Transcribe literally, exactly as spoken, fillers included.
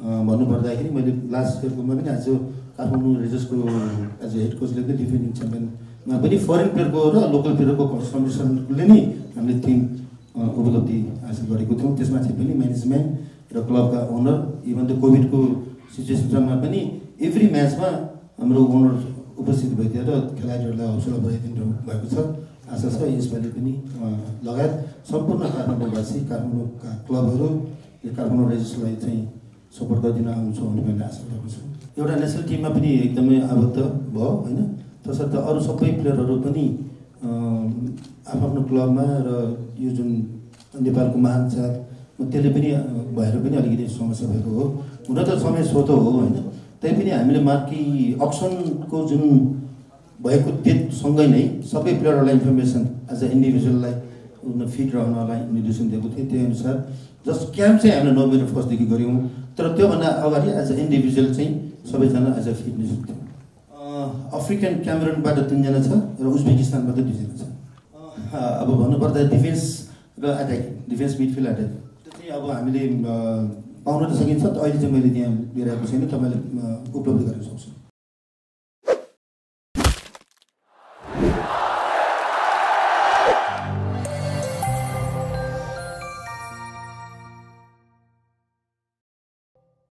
भन्नुपर्दाखेरि मैले लास्ट इयरकोमा पनि आज काठमाडौँ रेजर्सको एज हेड कोचले पनि डिफेन्डिङ च्याम्पियनमा पनि फरेन प्लेयरको र लोकल प्लेयरको कम्बिनेसनले नै हामीले टिम उपलब्धि हासिल गरेको थियौँ। त्यसमा चाहिँ पनि म्यानेजमेन्ट र क्लबका ओनर इभन द कोभिडको सिचुएसनमा पनि एभ्री म्याचमा हाम्रो ओनर उपस्थित भइदिएर खेलाडीहरूलाई हौसला बढाइदिनु भएको छ। आशा छ यसपालि पनि लगायत सम्पूर्ण काठमाडौँवासी काठमाडौँका क्लबहरू यो काठमाडौँ रेजर्सलाई चाहिँ सपोर्ट गरिदिन आउँछु भन्ने मैले आशा गरेको छु। एउटा नेसनल टिममा पनि एकदमै आबद्ध भयो होइन, तसर्थ अरू सबै प्लेयरहरू पनि आफ्नो क्लबमा र यो जुन नेपालको महान छ त्यसले पनि भएर पनि अलिकति समस्या भएको हो। हुन त समय स्वतः हो होइन, तैपनि हामीले मार्की अक्सनको जुन भएको डेटसँगै नै सबै प्लेयरहरूलाई इन्फर्मेसन एज अ इन्डिभिजुअललाई उनीहरू फिट रहनलाई निर्देशन दिएको थिएँ। त्यही अनुसार जस्ट क्याम्प चाहिँ हामीले नोभेम्बर फर्स्टदेखि गऱ्यौँ, तर त्योभन्दा अगाडि एज अ इन्डिभिजुअल चाहिँ सबैजना एज अ फिटनेस थियो। अफ्रिकन क्यामेरुनबाट तिनजना छ र उज्बेकिस्तानबाट दुईजना छ। अब भन्नुपर्दा डिफेन्स र एट्याक, डिफेन्स मिडफिल्ड एट्याक त्यो चाहिँ अब हामीले पाउन त सकिन्छ, अहिले चाहिँ मैले त्यहाँ लिएर आएको छैन, तपाईँले उपलब्ध गर्न सक्छु।